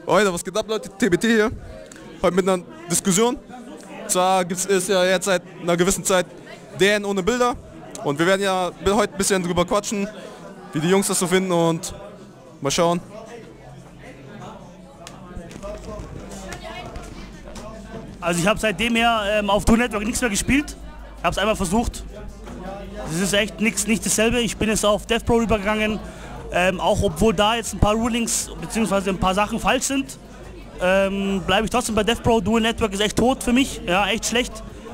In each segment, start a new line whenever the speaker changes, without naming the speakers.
Heute, was geht ab, Leute? TBT hier. Heute mit einer Diskussion. Und zwar gibt es ja jetzt seit einer gewissen Zeit DN ohne Bilder. Und wir werden ja heute ein bisschen drüber quatschen, wie die Jungs das so finden und mal schauen.
Also ich habe seitdem her auf Duel Network nichts mehr gespielt. Ich habe es einmal versucht. Es ist echt nicht dasselbe. Ich bin jetzt auf DevPro übergegangen. Auch obwohl da jetzt ein paar Rulings bzw. ein paar Sachen falsch sind, bleibe ich trotzdem bei DevPro. Duel Network ist echt tot für mich, ja, echt schlecht.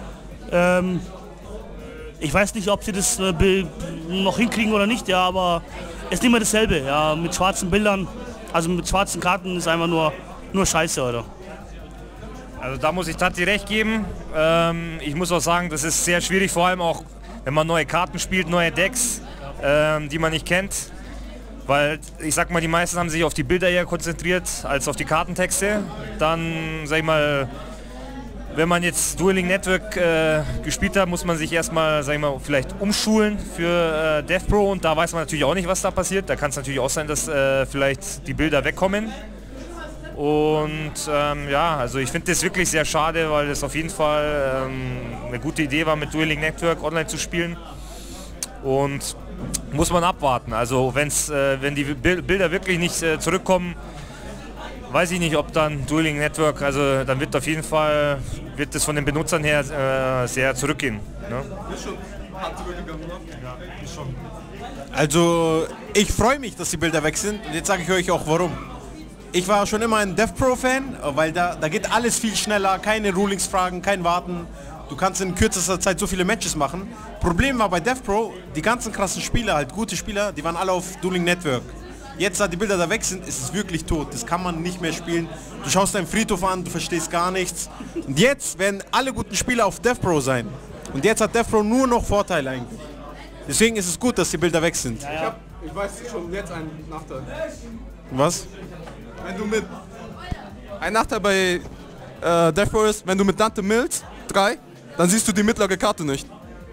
Ich weiß nicht, ob sie das noch hinkriegen oder nicht, ja, aber es ist nicht mehr dasselbe. Ja, mit schwarzen Bildern, also mit schwarzen Karten ist einfach nur Scheiße, oder?
Also da muss ich Tati recht geben. Ich muss auch sagen, das ist sehr schwierig, vor allem auch, wenn man neue Karten spielt, neue Decks, die man nicht kennt. Weil, ich sag mal, die meisten haben sich auf die Bilder eher konzentriert, als auf die Kartentexte. Dann, sag ich mal, wenn man jetzt Dueling Network gespielt hat, muss man sich erstmal, sag ich mal, vielleicht umschulen für DevPro und da weiß man natürlich auch nicht, was da passiert. Da kann es natürlich auch sein, dass vielleicht die Bilder wegkommen. Und ja, also ich finde das wirklich sehr schade, weil es auf jeden Fall eine gute Idee war, mit Dueling Network online zu spielen. Und muss man abwarten. Also wenn die Bilder wirklich nicht zurückkommen, weiß ich nicht, ob dann Dueling Network, also dann wird auf jeden Fall, wird es von den Benutzern her sehr zurückgehen. Ne?
Ist schon hart zurückgegangen, oder?
Ja, ist schon.
Also ich freue mich, dass die Bilder weg sind und jetzt sage ich euch auch warum. Ich war schon immer ein DevPro-Fan, weil da geht alles viel schneller, keine Rulings-Fragen, kein Warten. Du kannst in kürzester Zeit so viele Matches machen. Problem war bei DevPro, die ganzen krassen Spieler, halt gute Spieler, die waren alle auf Dueling Network. Jetzt, da die Bilder da weg sind, ist es wirklich tot. Das kann man nicht mehr spielen. Du schaust deinen Friedhof an, du verstehst gar nichts. Und jetzt werden alle guten Spieler auf DevPro sein. Und jetzt hat DevPro nur noch Vorteile eigentlich. Deswegen ist es gut, dass die Bilder weg sind.
Ja.
Ich weiß schon jetzt einen Nachteil.
Was?
Wenn du mit... Ein Nachteil bei DevPro ist, wenn du mit Dante Mills 3, dann siehst du die mittlere Karte nicht.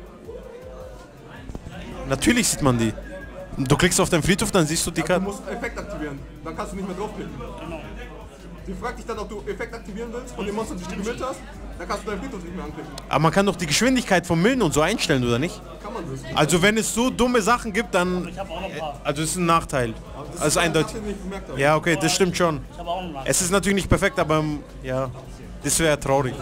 Natürlich sieht man die. Du klickst auf deinen Friedhof, dann siehst du die
Du
Karte.
musst Effekt aktivieren, dann kannst du nicht mehr draufklicken. Die fragt dich dann, ob du Effekt aktivieren willst von den Monstern, die du gemillt hast, dann kannst du deinen Friedhof nicht mehr anklicken.
Aber man kann doch die Geschwindigkeit vom Millen und so einstellen, oder nicht?
Kann man das?
Also wenn es so dumme Sachen gibt, dann...
Ich habe auch noch ein paar.
Also es ist ein Nachteil.
Das
Also eindeutig.
den ich nicht bemerkt habe.
Ja, okay, das stimmt schon.
Ich habe auch noch einen.
Es ist natürlich nicht perfekt, aber ja, das wäre traurig.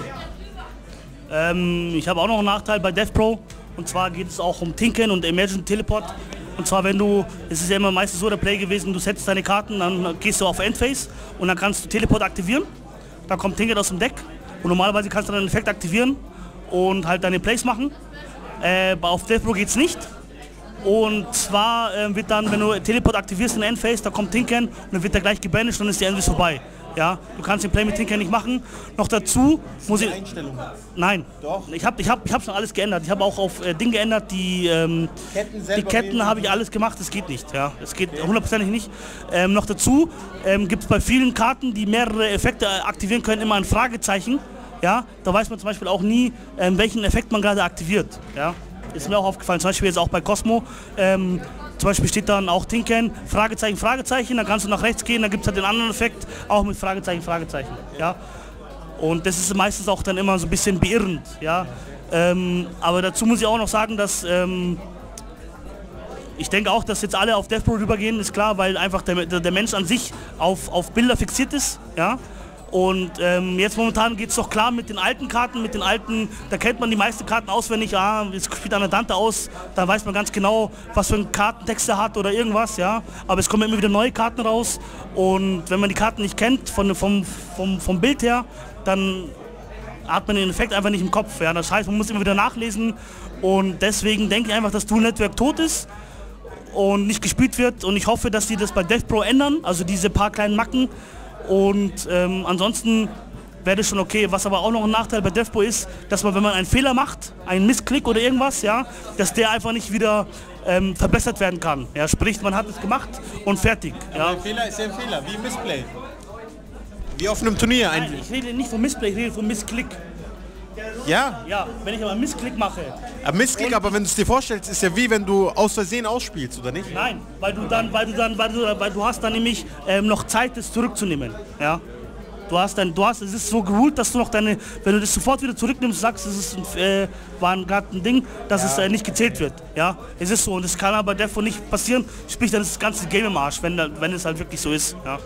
Ich habe auch noch einen Nachteil bei DevPro und zwar geht es auch um Tinken und Emergent Teleport. Und zwar es ist ja immer meistens so der Play gewesen, du setzt deine Karten, dann gehst du auf Endphase und dann kannst du Teleport aktivieren. Dann kommt Tinken aus dem Deck und normalerweise kannst du dann einen Effekt aktivieren und halt deine Plays machen. Auf DevPro geht es nicht. Und zwar wird dann, wenn du Teleport aktivierst in der Endphase, da kommt Tinken und dann wird der gleich gebanished und dann ist die Endphase vorbei. Ja, du kannst den Play mit Tinker nicht machen. Noch dazu muss ich...
Einstellung.
Nein.
Doch.
Ich hab schon alles geändert. Ich habe auch auf Ding geändert, die Ketten habe ich alles gemacht. Das geht nicht. Ja, das geht hundertprozentig nicht. Noch dazu gibt es bei vielen Karten, die mehrere Effekte aktivieren können, immer ein Fragezeichen. Ja, da weiß man zum Beispiel auch nie, welchen Effekt man gerade aktiviert. Ja, ist mir auch aufgefallen. Zum Beispiel jetzt auch bei Cosmo. Zum Beispiel steht dann auch Tinken, Fragezeichen, Fragezeichen, dann kannst du nach rechts gehen, dann gibt es halt den anderen Effekt, auch mit Fragezeichen, Fragezeichen. Ja? Und das ist meistens auch dann immer so ein bisschen beirrend. Ja? Aber dazu muss ich auch noch sagen, dass ich denke auch, dass jetzt alle auf DevPro rübergehen, ist klar, weil einfach der Mensch an sich auf Bilder fixiert ist. Ja? Und jetzt momentan geht es doch klar mit den alten Karten, da kennt man die meisten Karten auswendig, jetzt spielt einer Dante aus, da weiß man ganz genau, was für einen Kartentext er hat oder irgendwas, ja. Aber es kommen immer wieder neue Karten raus und wenn man die Karten nicht kennt, vom Bild her, dann hat man den Effekt einfach nicht im Kopf, ja. Das heißt, man muss immer wieder nachlesen und deswegen denke ich einfach, dass Duel Network tot ist und nicht gespielt wird und ich hoffe, dass die das bei DevPro ändern, also diese paar kleinen Macken. Und ansonsten wäre das schon okay. Was aber auch noch ein Nachteil bei DevPro ist, dass man, wenn man einen Fehler macht, einen Missklick oder irgendwas, ja, dass der einfach nicht wieder verbessert werden kann. Ja, sprich, man hat es gemacht und fertig. Ja.
Ein Fehler ist ja ein Fehler, wie Missplay. Wie auf einem Turnier
Nein, ich rede nicht vom Missplay, ich rede vom Missklick.
Ja,
Ja, wenn ich aber einen Missklick mache.
ein Missklick, aber wenn du es dir vorstellst, ist ja wie wenn du aus Versehen ausspielst, oder nicht?
Nein, weil du hast dann nämlich noch Zeit, das zurückzunehmen. Ja. Es ist so geholt, dass du noch wenn du das sofort wieder zurücknimmst, sagst, war gerade ein Ding, dass es nicht gezählt wird. Ja, es ist so und es kann aber davon nicht passieren, sprich dann ist das ganze Game im Arsch, wenn es halt wirklich so ist. Ja,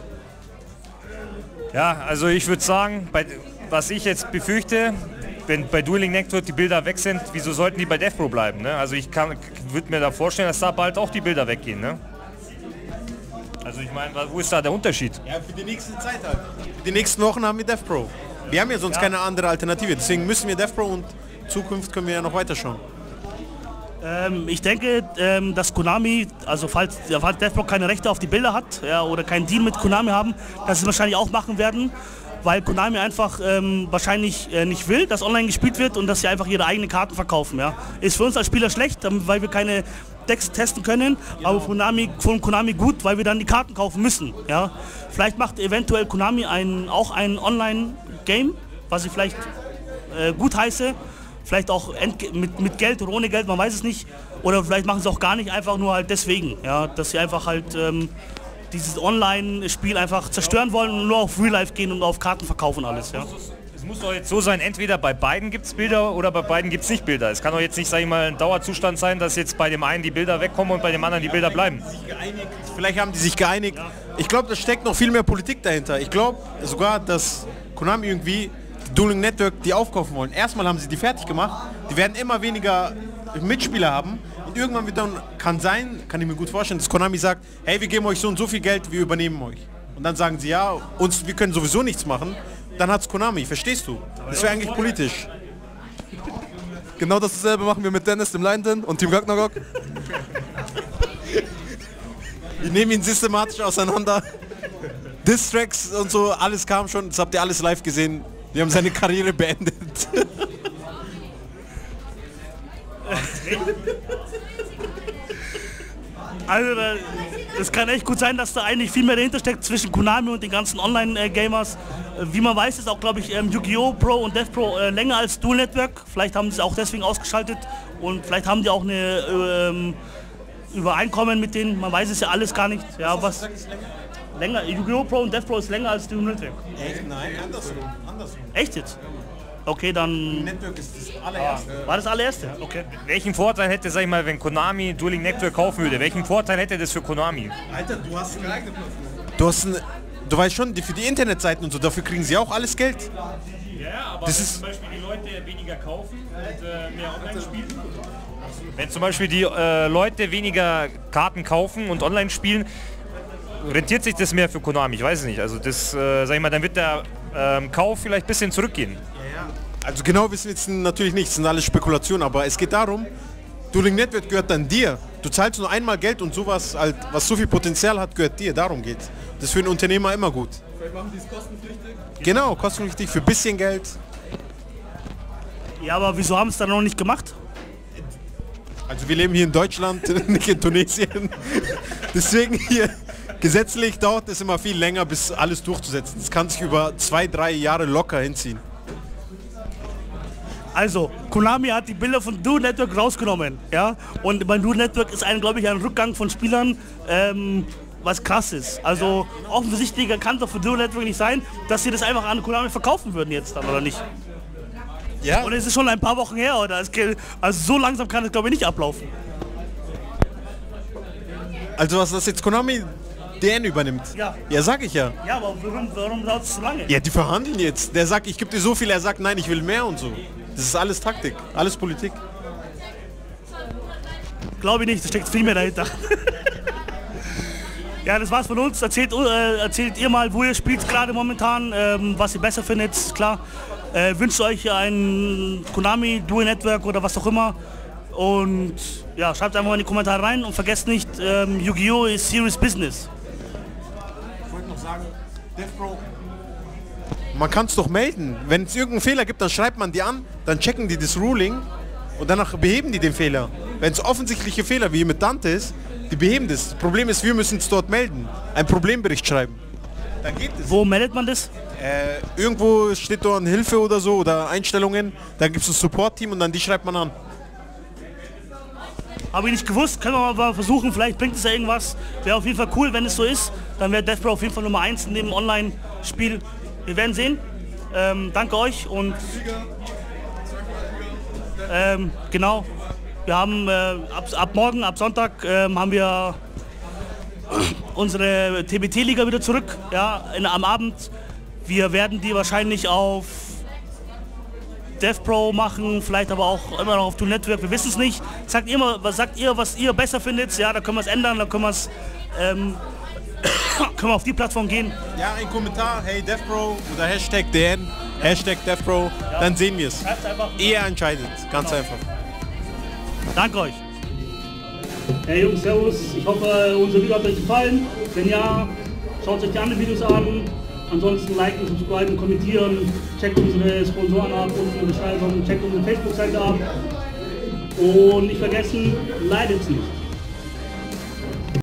Ja, also ich würde sagen, was ich jetzt befürchte, wenn bei Dueling Network die Bilder weg sind, wieso sollten die bei DevPro bleiben? Ne? Also ich würde mir da vorstellen, dass da bald auch die Bilder weggehen. Ne? Also ich meine, wo ist da der Unterschied?
Ja, für die nächste Zeit halt. Für die nächsten Wochen haben wir DevPro. Wir haben ja sonst keine andere Alternative, deswegen müssen wir DevPro und in Zukunft können wir ja noch weiterschauen.
ich denke, dass Konami, also falls DevPro keine Rechte auf die Bilder hat, ja, oder keinen Deal mit Konami haben, dass sie wahrscheinlich auch machen werden, weil Konami einfach wahrscheinlich nicht will, dass online gespielt wird und dass sie einfach ihre eigenen Karten verkaufen. Ja. Ist für uns als Spieler schlecht, weil wir keine Decks testen können, aber von Konami gut, weil wir dann die Karten kaufen müssen. Ja. Vielleicht macht eventuell Konami auch ein Online-Game, was ich vielleicht gut heiße, vielleicht auch mit Geld oder ohne Geld, man weiß es nicht. Oder vielleicht machen sie es auch gar nicht, einfach nur halt deswegen, ja, dass sie einfach halt dieses Online-Spiel einfach zerstören wollen und nur auf Real Life gehen und auf Karten verkaufen alles. Ja.
Es muss doch jetzt so sein, entweder bei beiden gibt es Bilder oder bei beiden gibt es nicht Bilder. Es kann doch jetzt nicht, sag ich mal, ein Dauerzustand sein, dass jetzt bei dem einen die Bilder wegkommen und bei dem anderen die Bilder bleiben.
Vielleicht haben die sich geeinigt. Ich glaube, da steckt noch viel mehr Politik dahinter. Ich glaube sogar, dass Konami irgendwie Dueling Network die aufkaufen wollen. Erstmal haben sie die fertig gemacht. Die werden immer weniger Mitspieler haben. Und irgendwann wird dann, kann ich mir gut vorstellen, dass Konami sagt, hey, wir geben euch so und so viel Geld, wir übernehmen euch. Und dann sagen sie, ja, wir können sowieso nichts machen. Dann hat's Konami, verstehst du? Das wäre eigentlich politisch.
Genau dasselbe machen wir mit Dennis, dem Lion und Team Ragnarok.
Wir nehmen ihn systematisch auseinander. Distracks und so, alles kam schon, das habt ihr alles live gesehen. Wir haben seine Karriere beendet.
Also es kann echt gut sein, dass da eigentlich viel mehr dahinter steckt zwischen Konami und den ganzen Online-Gamers. Wie man weiß, ist auch, glaube ich, Yu-Gi-Oh! Pro und DevPro länger als Duel Network. Vielleicht haben sie es auch deswegen ausgeschaltet und vielleicht haben die auch eine Übereinkommen mit denen. Man weiß es ja alles gar nicht. Ja, was länger? Yu-Gi-Oh! Pro und DevPro ist länger als Duel Network.
Echt? Nein, andersrum.
Echt jetzt? Okay, dann...
Network ist das allererste.
War das allererste? Okay.
Welchen Vorteil hätte, sag ich mal, wenn Konami Dueling Network kaufen würde? Welchen Vorteil hätte das für Konami?
Alter, du hast eine eigene Plattform. Du weißt schon, für die Internetseiten und so, dafür kriegen sie auch alles Geld.
Ja, aber
das
wenn
ist
zum Beispiel die Leute weniger kaufen und mehr online spielen, wenn zum Beispiel die Leute weniger Karten kaufen und online spielen, rentiert sich das mehr für Konami? Ich weiß es nicht. Also das, sag ich mal, dann wird der Kauf vielleicht ein bisschen zurückgehen.
Also genau wissen wir jetzt natürlich nicht, das sind alles Spekulationen, aber es geht darum, Dueling Network gehört dann dir. Du zahlst nur einmal Geld und sowas, halt, was so viel Potenzial hat, gehört dir. Darum geht's. Das ist für einen Unternehmer immer gut.
Vielleicht machen die es kostenpflichtig?
Genau, kostenpflichtig für ein bisschen Geld.
Ja, aber wieso haben es dann noch nicht gemacht?
Also wir leben hier in Deutschland, nicht in Tunesien. Deswegen hier gesetzlich dauert es immer viel länger, bis alles durchzusetzen. Das kann sich über 2-3 Jahre locker hinziehen.
Also, Konami hat die Bilder von Duel Network rausgenommen, ja, und bei Duel Network ist glaube ich, ein Rückgang von Spielern, was krass ist. Also, offensichtlich kann es doch für Duel Network nicht sein, dass sie das einfach an Konami verkaufen würden jetzt dann, oder nicht?
Ja.
Und es ist schon ein paar Wochen her, oder? Also so langsam kann es, glaube ich, nicht ablaufen.
Also was das jetzt Konami DN übernimmt?
Ja.
Ja, sag ich ja.
Ja, aber warum dauert es so lange?
Ja, die verhandeln jetzt. Der sagt, ich gebe dir so viel, er sagt, nein, ich will mehr und so. Das ist alles Taktik, alles Politik.
Glaube ich nicht, da steckt viel mehr dahinter. Ja, das war's von uns. Erzählt ihr mal, wo ihr spielt gerade momentan, was ihr besser findet, ist klar. Wünscht euch ein Konami, Duel Network oder was auch immer. Und ja, schreibt einfach mal in die Kommentare rein und vergesst nicht, Yu-Gi-Oh! Ist Serious Business.
Ich wollte noch sagen, DevPro. Man kann es doch melden. Wenn es irgendeinen Fehler gibt, dann schreibt man die an, dann checken die das Ruling und danach beheben die den Fehler. Wenn es offensichtliche Fehler wie mit Dante ist, die beheben das. Das Problem ist, wir müssen es dort melden. Einen Problembericht schreiben. Da geht es.
Wo meldet man das?
Irgendwo steht da eine Hilfe oder so oder Einstellungen. Da gibt es ein Support-Team und dann die schreibt man an.
Habe ich nicht gewusst, können wir mal versuchen, vielleicht bringt es ja irgendwas. Wäre auf jeden Fall cool, wenn es so ist. Dann wäre Death Pro auf jeden Fall Nummer 1 in dem Online-Spiel. Wir werden sehen. Danke euch und genau. Wir haben ab morgen, ab Sonntag haben wir unsere TBT-Liga wieder zurück, ja, am Abend. Wir werden die wahrscheinlich auf Death Pro machen, vielleicht aber auch immer noch auf Tool Network, wir wissen es nicht. Sagt ihr mal, was ihr besser findet, ja, da können wir es ändern, da können wir es können wir auf die Plattform gehen.
Ja, ein Kommentar, hey Death Pro oder Hashtag DN, Hashtag Death Pro, ja. Dann sehen wir es. Ihr entscheidet, ganz einfach.
Danke euch. Hey Jungs, servus. Ich hoffe, unser Video hat euch gefallen. Wenn ja, schaut euch die anderen Videos an. Ansonsten liken, subscriben, kommentieren. Checkt unsere Sponsoren ab, unten in der Beschreibung. Checkt unsere Facebook-Seite ab. Und nicht vergessen, leidet nicht.